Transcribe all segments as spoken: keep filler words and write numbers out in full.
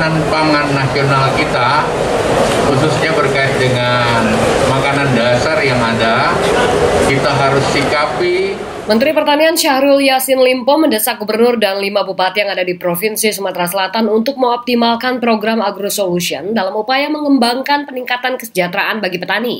ketahanan pangan nasional kita, khususnya berkait dengan makanan dasar yang ada, kita harus sikapi. Menteri Pertanian Syahrul Yassin Limpo mendesak gubernur dan lima bupati yang ada di Provinsi Sumatera Selatan untuk mengoptimalkan program AgroSolution dalam upaya mengembangkan peningkatan kesejahteraan bagi petani.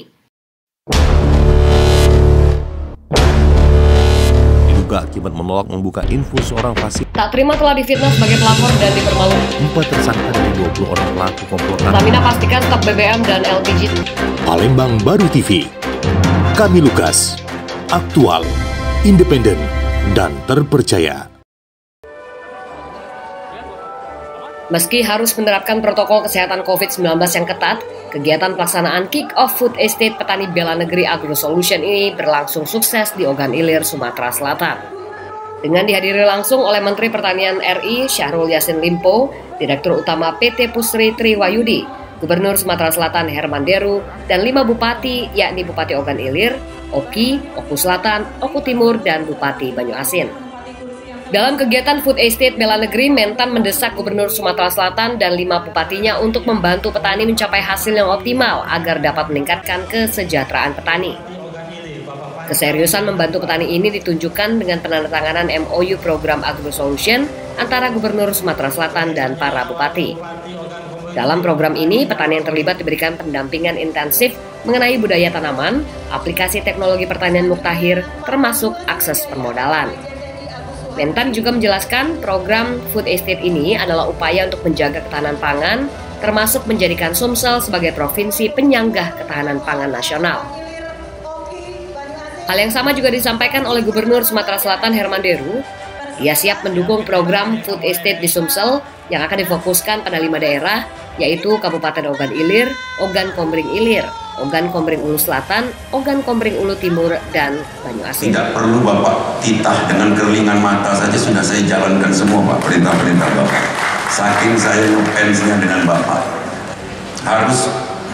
Diduga akibat menolak membuka info seorang fasik. Tak terima telah difitnah sebagai pelapor dan dipermalukan. Empat tersangka dari dua puluh orang pelaku komplotan. Pertamina pastikan stok B B M dan L P G. Palembang Baru T V. Kami Lukas. Aktual, independen, dan terpercaya. Meski harus menerapkan protokol kesehatan covid sembilan belas yang ketat, kegiatan pelaksanaan Kick-Off Food Estate Petani Bela Negeri AgroSolution ini berlangsung sukses di Ogan Ilir, Sumatera Selatan. Dengan dihadiri langsung oleh Menteri Pertanian R I Syahrul Yassin Limpo, Direktur Utama P T Pusri Triwayudi, Gubernur Sumatera Selatan Herman Deru, dan lima bupati yakni Bupati Ogan Ilir, Oki, Oku Selatan, Oku Timur, dan Bupati Banyuasin. Dalam kegiatan Food Estate Bela Negeri, Mentan mendesak Gubernur Sumatera Selatan dan lima bupatinya untuk membantu petani mencapai hasil yang optimal agar dapat meningkatkan kesejahteraan petani. Keseriusan membantu petani ini ditunjukkan dengan penandatanganan M O U program AgroSolution antara Gubernur Sumatera Selatan dan para bupati. Dalam program ini, petani yang terlibat diberikan pendampingan intensif mengenai budaya tanaman, aplikasi teknologi pertanian muktahir, termasuk akses permodalan. Mentan juga menjelaskan program Food Estate ini adalah upaya untuk menjaga ketahanan pangan, termasuk menjadikan Sumsel sebagai provinsi penyanggah ketahanan pangan nasional. Hal yang sama juga disampaikan oleh Gubernur Sumatera Selatan Herman Deru. Ia siap mendukung program Food Estate di Sumsel yang akan difokuskan pada lima daerah, yaitu Kabupaten Ogan Ilir, Ogan Kombring Ilir, Ogan Kombring Ulu Selatan, Ogan Kombring Ulu Timur, dan Banyuasin. Tidak perlu Bapak titah dengan kerlingan mata saja sudah saya jalankan semua Pak, perintah-perintah Bapak. Saking saya ngefansnya dengan Bapak. Harus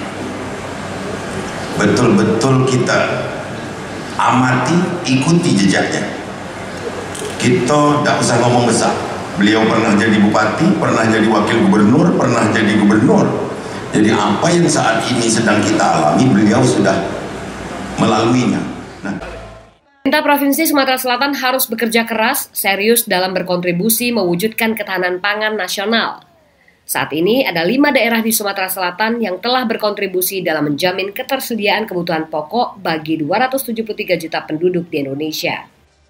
betul-betul kita amati, ikuti jejaknya. Kita tidak usah ngomong besar. Beliau pernah jadi bupati, pernah jadi wakil gubernur, pernah jadi gubernur. Jadi apa yang saat ini sedang kita alami, beliau sudah melaluinya. Nah. Pemerintah Provinsi Sumatera Selatan harus bekerja keras, serius dalam berkontribusi mewujudkan ketahanan pangan nasional. Saat ini ada lima daerah di Sumatera Selatan yang telah berkontribusi dalam menjamin ketersediaan kebutuhan pokok bagi dua ratus tujuh puluh tiga juta penduduk di Indonesia.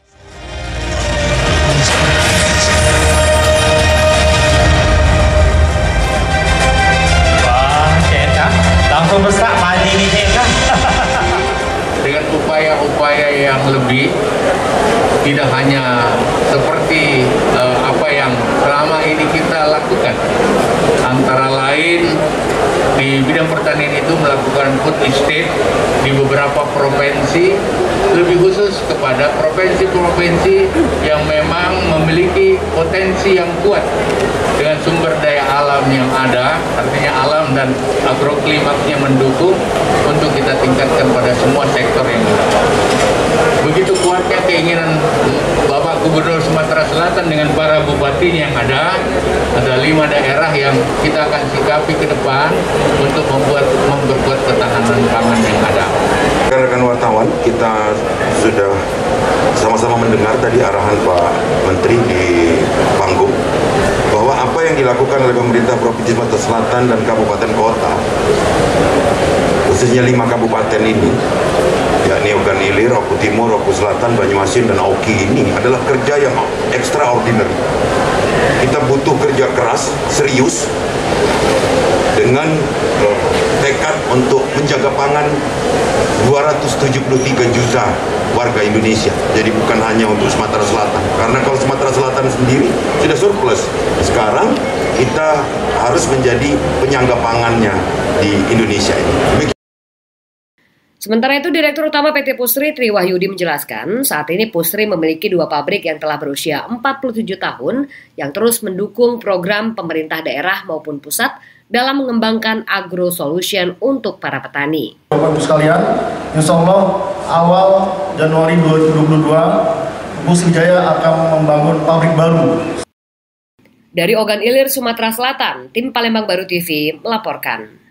Langsung besar mandi ini kan. Dengan upaya-upaya yang lebih, tidak hanya seperti uh, apa yang selama ini kita lakukan, antara lain di bidang pertanian itu melakukan food estate di beberapa provinsi, lebih khusus kepada provinsi-provinsi yang memang memiliki potensi yang kuat dengan sumber daya alam yang ada, artinya alam dan agroklimaknya mendukung untuk kita tingkatkan pada semua sektor yang ada. Begitu kuatnya keinginan Bapak Gubernur Sumatera Selatan dengan para bupatinya yang ada, ada lima daerah yang kita akan sikapi ke depan untuk membuat memperkuat ketahanan pangan yang ada. Rekan-rekan wartawan, kita sudah sama-sama mendengar tadi arahan Pak Menteri di panggung bahwa apa yang dilakukan oleh pemerintah Provinsi Sumatera Selatan dan kabupaten kota, khususnya lima kabupaten ini, yakni Ogan Ilir, Oku Timur, Oku Selatan, Banyuasin, dan Oki ini adalah kerja yang extraordinary. Kita butuh kerja keras, serius, dengan tekad untuk menjaga pangan dua ratus tujuh puluh tiga juta warga Indonesia. Jadi bukan hanya untuk Sumatera Selatan. Karena kalau Sumatera Selatan sendiri sudah surplus. Sekarang kita harus menjadi penyangga pangannya di Indonesia ini. Sementara itu, Direktur Utama P T Pusri Triwayudi menjelaskan, saat ini Pusri memiliki dua pabrik yang telah berusia empat puluh tujuh tahun yang terus mendukung program pemerintah daerah maupun pusat dalam mengembangkan AgroSolution untuk para petani. Bapak Ibu sekalian, insya Allah awal Januari dua ribu dua puluh dua, Pusri Jaya akan membangun pabrik baru. Dari Ogan Ilir, Sumatera Selatan, tim Palembang Baru T V melaporkan.